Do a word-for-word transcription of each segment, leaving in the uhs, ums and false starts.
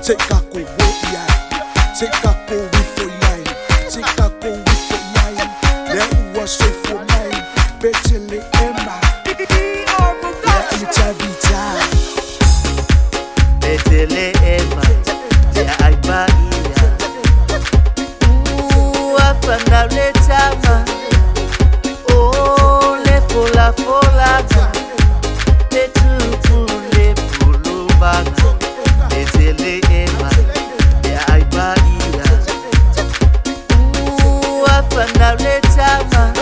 Se kako wo ya, se kako wifo yai, se kako wifo yai. Le uwa se fo mai, betele ema. Le aita vita, betele ema. Le aipa iya. Uwa fana le tama. Oh le fola fola ga. Le tupu le pulu baga. Betele ema. Le aipa iya. Uwa fana le tama.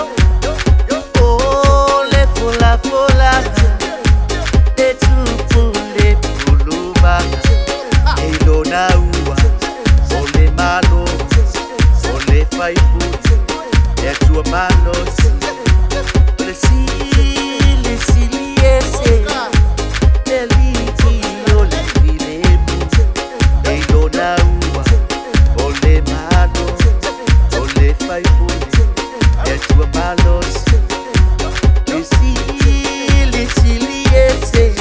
Oh le fola fola ga. Le tupu le pulu baga. Elo na ua. Ole malo. Ole faipu. E tua mano si. Ole sili sili ese. Deliti ole filemu. Elo na ua. Ole malo. Ole faipu. E tua mano si. Ole sili sili ese.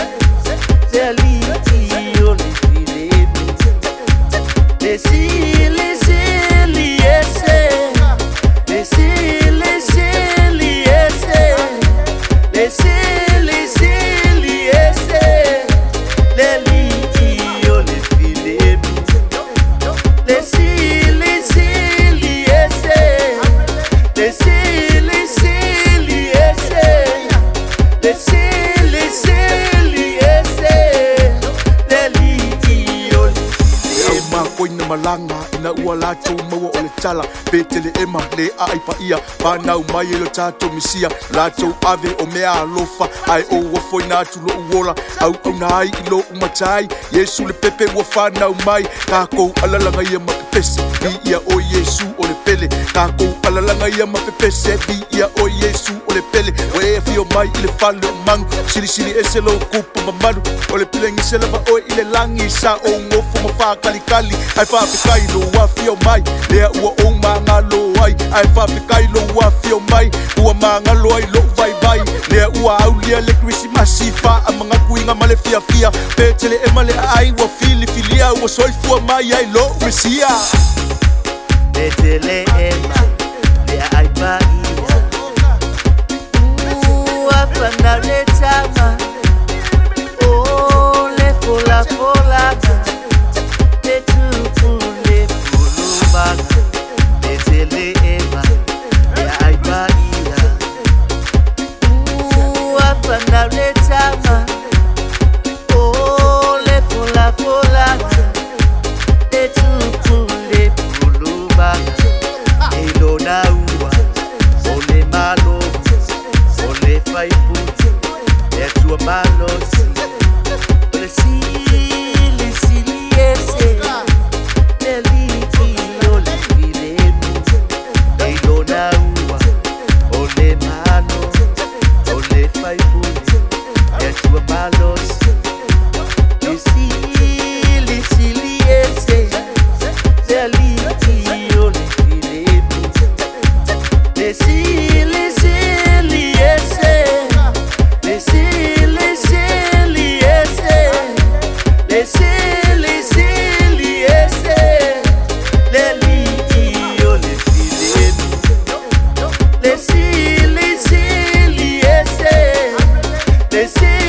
Deliti ole filemu. Le sili sili ese. Le sili sili ese. Le sili sili ese. Le liti ole filemu. Le sili sili ese. Le sili sili ese. Le sili sili ese. Le liti ole filemu. ma koina malanga ina ua lato maua o le tala betele ema le aipa ia panau mai e lo tato misia lato ave o mea alofa ai o ua foina atu lo uola au au na ai i lo umatai Yesu le pepe ua whanau mai kako alalanga ia mapepese vi ia o Yesu o le pele kako alalanga ia mapepese vi ia o Yesu o le pele o e fio mai i le fale o mangu sili sili ese lo kupa mamanu o le pilengi se lava o i le langi sa o ngofu mawha kalikali ai whawhikai lo wafio mai lea ua o mangalo ai ai whawhikai lo wafio mai ua mangalo ai lo vai vai lea ua aulia le Krismasi wha a mga kuinga male fia fia petele e male ai ua fili filia ua soifua mai ai lo Mesia betele ema le aipa ia. Ua fana le tama. Oh le fola fola ga. Le tupu le pulu baga. Betele ema le aipa ia. Ua fana le tama. Oh le fola fola ga. Le tupu le pulu baga. Elo na ua. Ole malo. Ole faipu. E tua mano si. Ole sili sili ese. Deliti ole filemu. Elo na ua. Ole mano. Ole faipu. E tua mano si. Ole sili sili ese. Deliti ole filemu. Le sili sili ese. Le sili sili ese. Le sili sili ese. Le liti ole filemu. Le sili sili ese. Le sili